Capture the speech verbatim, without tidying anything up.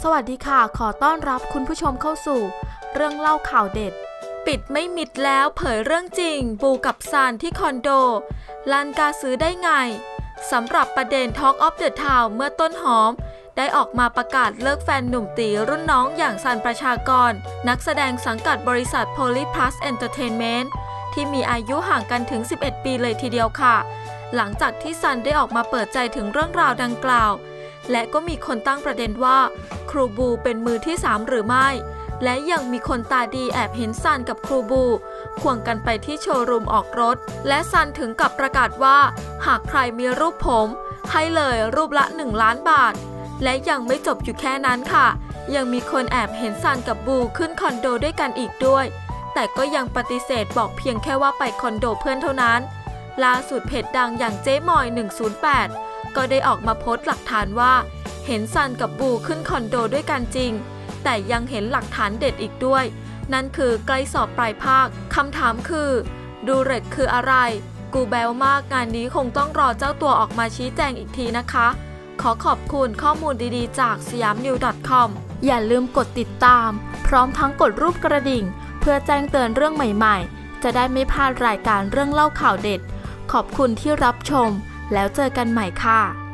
สวัสดีค่ะขอต้อนรับคุณผู้ชมเข้าสู่เรื่องเล่าข่าวเด็ดปิดไม่มิดแล้วเผยเรื่องจริงบูกับซานที่คอนโดลันกาซื้อได้ไงสำหรับประเด็น Talk of the Town เมื่อต้นหอมได้ออกมาประกาศเลิกแฟนหนุ่มตีรุ่นน้องอย่างซันประชากรนักแสดงสังกัดบริษัท Polyplus Entertainment ที่มีอายุห่างกันถึงสิบเอ็ดปีเลยทีเดียวค่ะหลังจากที่ซันได้ออกมาเปิดใจถึงเรื่องราวดังกล่าวและก็มีคนตั้งประเด็นว่าครูบูเป็นมือที่สามหรือไม่และยังมีคนตาดีแอบเห็นซันกับครูบูควงกันไปที่โชว์รูมออกรถและซันถึงกับประกาศว่าหากใครมีรูปผมให้เลยรูปละหนึ่งล้านบาทและยังไม่จบอยู่แค่นั้นค่ะยังมีคนแอบเห็นซันกับบูขึ้นคอนโดด้วยกันอีกด้วยแต่ก็ยังปฏิเสธบอกเพียงแค่ว่าไปคอนโดเพื่อนเท่านั้นล่าสุดเพจดังอย่างเจ๊มอยหนึ่งศูนย์แปดก็ได้ออกมาโพสต์หลักฐานว่าเห็นซันกับบูขึ้นคอนโดด้วยกันจริงแต่ยังเห็นหลักฐานเด็ดอีกด้วยนั่นคือใกล้สอบปลายภาคคำถามคือดูเร็กคืออะไรกูแบลมากงานนี้คงต้องรอเจ้าตัวออกมาชี้แจงอีกทีนะคะขอขอบคุณข้อมูลดีๆจากสยามนิว .com อย่าลืมกดติดตามพร้อมทั้งกดรูปกระดิ่งเพื่อแจ้งเตือนเรื่องใหม่ๆจะได้ไม่พลาดรายการเรื่องเล่าข่าวเด็ดขอบคุณที่รับชมแล้วเจอกันใหม่ค่ะ